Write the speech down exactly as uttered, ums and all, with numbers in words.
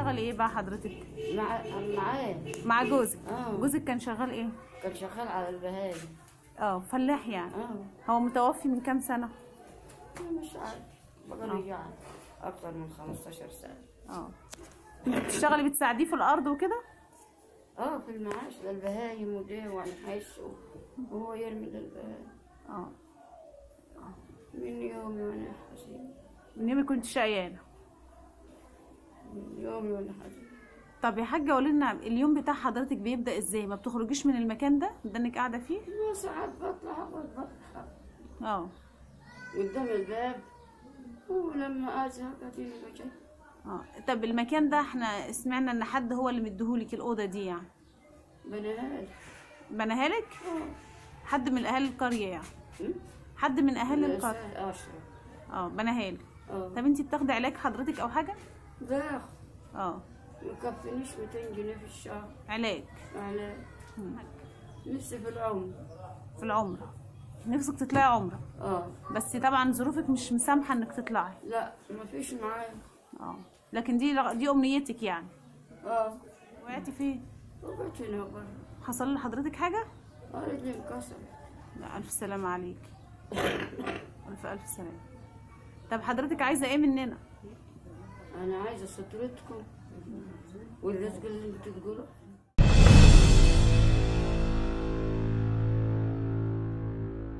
بتشتغلي ايه بقى حضرتك؟ مع معاه مع جوزك. اه جوزك كان شغال ايه؟ كان شغال على البهايم. اه فلاح يعني. اه هو متوفي من كام سنه؟ مش عارف بقى يعني اكتر من خمستاشر سنه. اه بتشتغلي بتساعديه في الارض وكده؟ اه في المعاش للبهايم وده ونحس وهو يرمي للبهايم. اه من يومي وانا حزين. من يوم كنت شقيانه. من يومي وانا حزين. طب يا حاجه قولي لنا اليوم بتاع حضرتك بيبدا ازاي؟ ما بتخرجيش من المكان ده ده انك قاعده فيه؟ ساعات بطلع اقعد بطلع اه قدام الباب ولما ازهق اديني بجي. اه طب المكان ده احنا سمعنا ان حد هو اللي مديهولك الاوضه دي يعني. بنهال. بناهالك؟ اه حد من اهالي القريه يعني؟ حد من اهالي القريه؟ اشرف. اه بناهالك. اه طب انتي بتاخدي علاج حضرتك او حاجه؟ باخد اه مكفينيش ميتين جنيه في الشهر علاج. علاج. مم. نفسي في العمر. في العمره نفسك تطلعي عمره؟ اه بس طبعا ظروفك مش مسامحه انك تطلعي. لا مفيش معايا. اه لكن دي دي امنيتك يعني. اه وقعتي فين؟ وقعت هنا بره. حصل لحضرتك حاجه؟ اه رجلي انكسرت. لا الف سلامه عليك. الف الف سلامه. طب حضرتك عايزه ايه مننا؟ انا عايزه سترتكم والرزق اللي انتوا بتقولوا